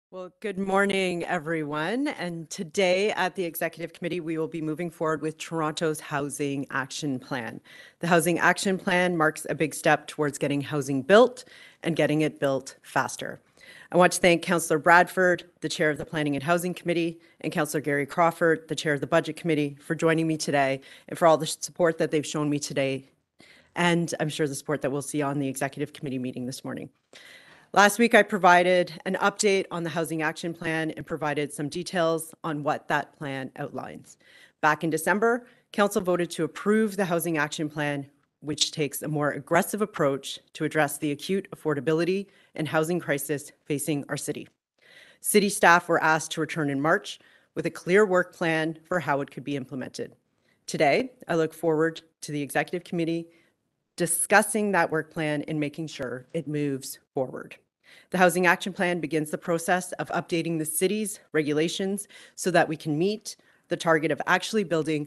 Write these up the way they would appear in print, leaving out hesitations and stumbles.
Well, good morning, everyone. And today at the Executive Committee, we will be moving forward with Toronto's Housing Action Plan. The Housing Action Plan marks a big step towards getting housing built and getting it built faster. I want to thank Councillor Bradford, the Chair of the Planning and Housing Committee, and Councillor Gary Crawford, the Chair of the Budget Committee, for joining me today and for all the support that they've shown me today. And I'm sure the support that we'll see on the Executive Committee meeting this morning. Last week, I provided an update on the Housing Action Plan and provided some details on what that plan outlines. Back in December, Council voted to approve the Housing Action Plan, which takes a more aggressive approach to address the acute affordability and housing crisis facing our city. City staff were asked to return in March with a clear work plan for how it could be implemented. Today, I look forward to the Executive Committee discussing that work plan and making sure it moves forward. The Housing Action Plan begins the process of updating the city's regulations so that we can meet the target of actually building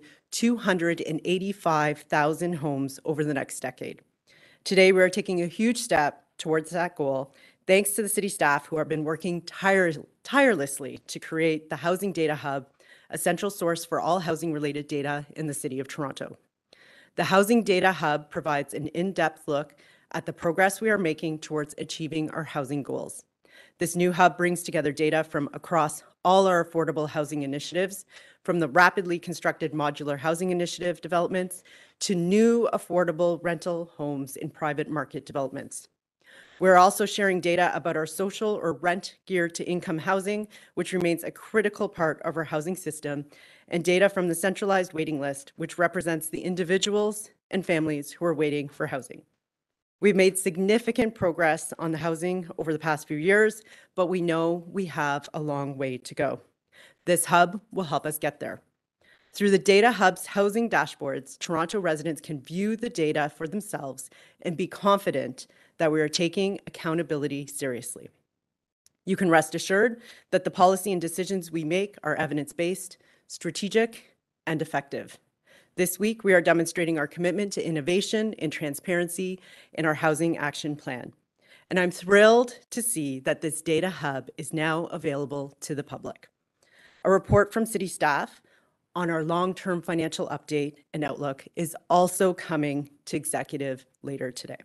285,000 homes over the next decade. Today, we are taking a huge step towards that goal, thanks to the city staff who have been working tirelessly to create the Housing Data Hub, a central source for all housing-related data in the City of Toronto. The Housing Data Hub provides an in-depth look at the progress we are making towards achieving our housing goals. This new hub brings together data from across all our affordable housing initiatives, from the rapidly constructed modular housing initiative developments to new affordable rental homes in private market developments. We're also sharing data about our social or rent geared to income housing, which remains a critical part of our housing system, and data from the centralized waiting list, which represents the individuals and families who are waiting for housing. We've made significant progress on the housing over the past few years, but we know we have a long way to go. This hub will help us get there. Through the Data Hub's housing dashboards, Toronto residents can view the data for themselves and be confident that we are taking accountability seriously. You can rest assured that the policy and decisions we make are evidence-based, strategic, and effective. This week, we are demonstrating our commitment to innovation and transparency in our Housing Action Plan. And I'm thrilled to see that this data hub is now available to the public. A report from city staff on our long-term financial update and outlook is also coming to executive later today.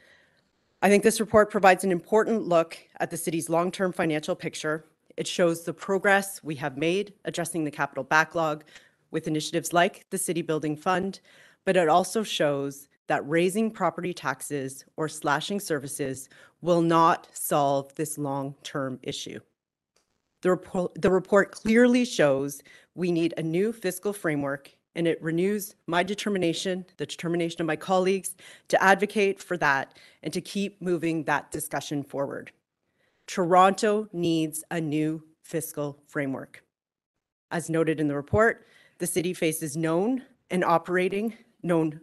I think this report provides an important look at the city's long-term financial picture. It shows the progress we have made addressing the capital backlog with initiatives like the City Building Fund, but it also shows that raising property taxes or slashing services will not solve this long-term issue. The report clearly shows we need a new fiscal framework, and it renews my determination, the determination of my colleagues, to advocate for that and to keep moving that discussion forward. Toronto needs a new fiscal framework. As noted in the report, the city faces known and unknown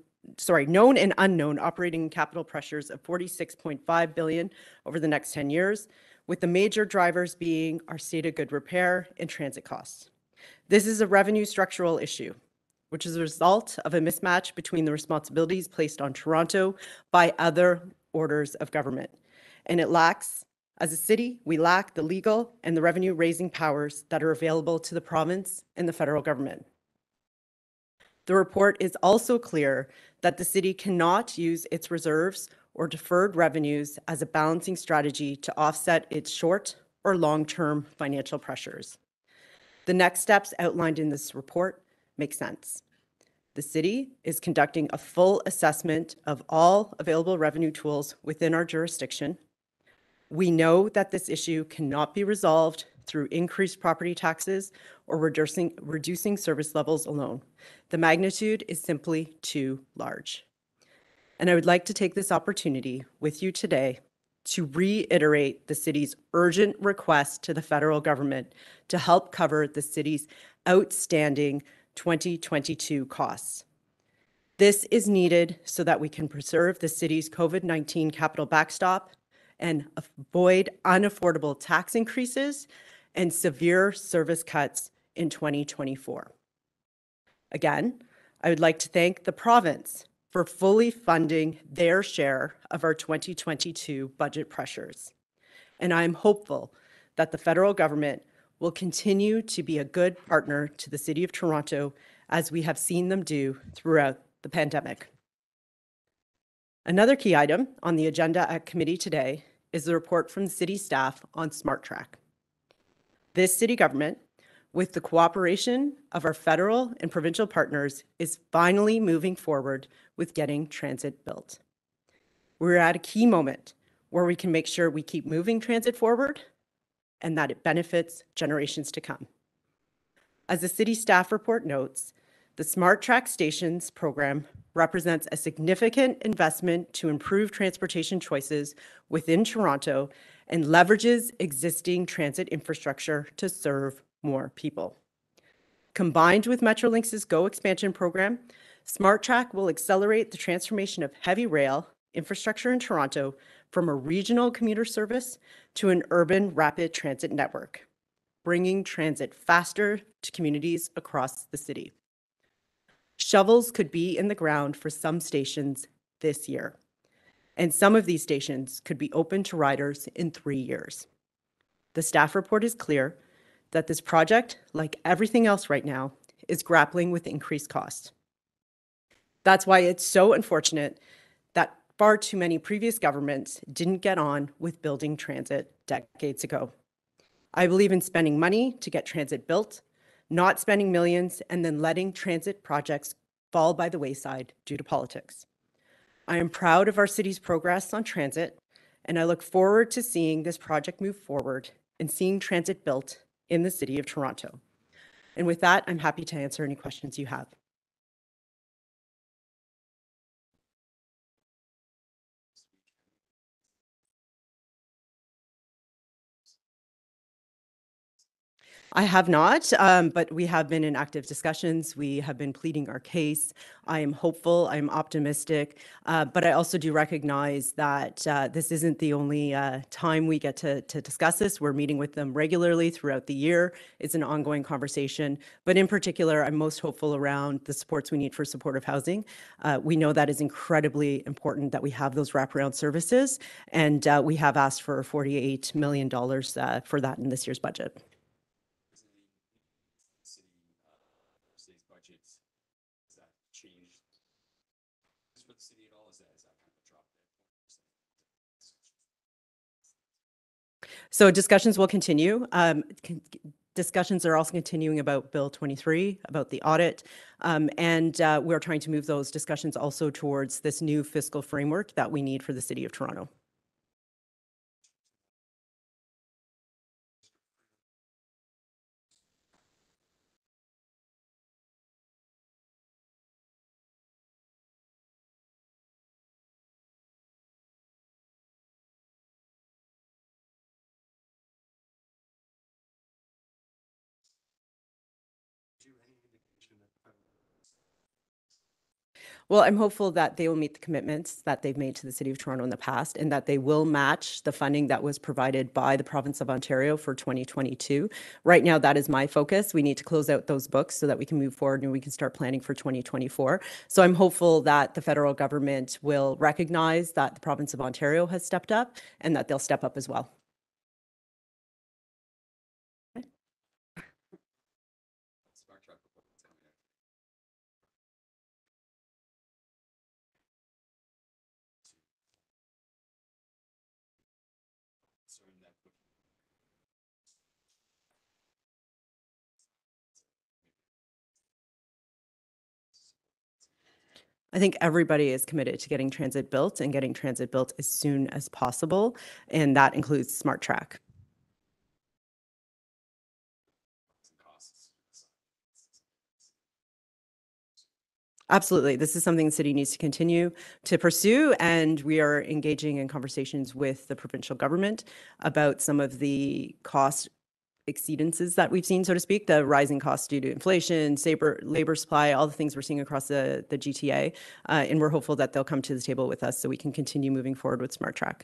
operating capital pressures of $46.5 billion over the next 10 years, with the major drivers being our state of good repair and transit costs. This is a revenue structural issue, which is a result of a mismatch between the responsibilities placed on Toronto by other orders of government. And as a city, we lack the legal and the revenue-raising powers that are available to the province and the federal government. The report is also clear that the city cannot use its reserves or deferred revenues as a balancing strategy to offset its short or long-term financial pressures. The next steps outlined in this report make sense. The city is conducting a full assessment of all available revenue tools within our jurisdiction. We know that this issue cannot be resolved through increased property taxes or reducing service levels alone. The magnitude is simply too large. And I would like to take this opportunity with you today to reiterate the city's urgent request to the federal government to help cover the city's outstanding 2022 costs. This is needed so that we can preserve the city's COVID-19 capital backstop and avoid unaffordable tax increases and severe service cuts in 2024. Again, I would like to thank the province for fully funding their share of our 2022 budget pressures. And I'm hopeful that the federal government will continue to be a good partner to the City of Toronto, as we have seen them do throughout the pandemic. Another key item on the agenda at committee today is the report from the city staff on SmartTrack. This city government, with the cooperation of our federal and provincial partners, is finally moving forward with getting transit built. We're at a key moment where we can make sure we keep moving transit forward and that it benefits generations to come. As the city staff report notes, the SmartTrack Stations program represents a significant investment to improve transportation choices within Toronto and leverages existing transit infrastructure to serve more people. Combined with Metrolinx's GO expansion program, SmartTrack will accelerate the transformation of heavy rail infrastructure in Toronto from a regional commuter service to an urban rapid transit network, bringing transit faster to communities across the city. Shovels could be in the ground for some stations this year, and some of these stations could be open to riders in 3 years. The staff report is clear that this project, like everything else right now, is grappling with increased costs. That's why it's so unfortunate that far too many previous governments didn't get on with building transit decades ago. I believe in spending money to get transit built, not spending millions and then letting transit projects fall by the wayside due to politics. I am proud of our city's progress on transit, and I look forward to seeing this project move forward and seeing transit built in the City of Toronto. And with that, I'm happy to answer any questions you have. I have not, but we have been in active discussions. We have been pleading our case. I am hopeful, I'm optimistic, but I also do recognize that this isn't the only time we get to discuss this. We're meeting with them regularly throughout the year. It's an ongoing conversation, but in particular, I'm most hopeful around the supports we need for supportive housing. We know that is incredibly important that we have those wraparound services, and we have asked for $48 million for that in this year's budget. So discussions will continue. Discussions are also continuing about Bill 23, about the audit, and we're trying to move those discussions also towards this new fiscal framework that we need for the City of Toronto. Well, I'm hopeful that they will meet the commitments that they've made to the City of Toronto in the past, and that they will match the funding that was provided by the province of Ontario for 2022. Right now, that is my focus. We need to close out those books so that we can move forward and we can start planning for 2024. So I'm hopeful that the federal government will recognize that the province of Ontario has stepped up and that they'll step up as well. I think everybody is committed to getting transit built and getting transit built as soon as possible, and that includes SmartTrack. Absolutely. This is something the city needs to continue to pursue, and we are engaging in conversations with the provincial government about some of the cost exceedances that we've seen, so to speak, the rising costs due to inflation, labor supply, all the things we're seeing across the GTA. And we're hopeful that they'll come to the table with us so we can continue moving forward with SmartTrack.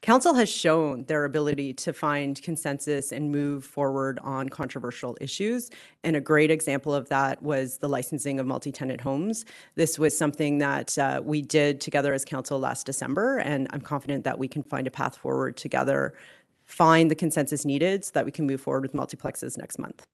Council has shown their ability to find consensus and move forward on controversial issues. And a great example of that was the licensing of multi-tenant homes. This was something that we did together as council last December, and I'm confident that we can find a path forward together, find the consensus needed so that we can move forward with multiplexes next month.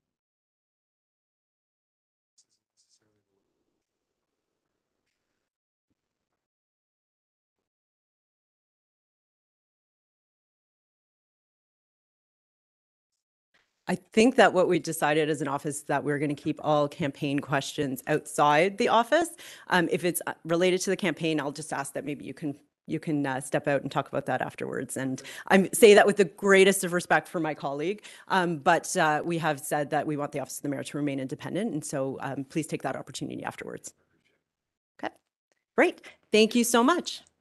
I think that what we decided as an office is that we're going to keep all campaign questions outside the office. If it's related to the campaign, I'll just ask that maybe you can step out and talk about that afterwards. And I say that with the greatest of respect for my colleague, but we have said that we want the Office of the Mayor to remain independent. And so please take that opportunity afterwards. Okay, great. Thank you so much.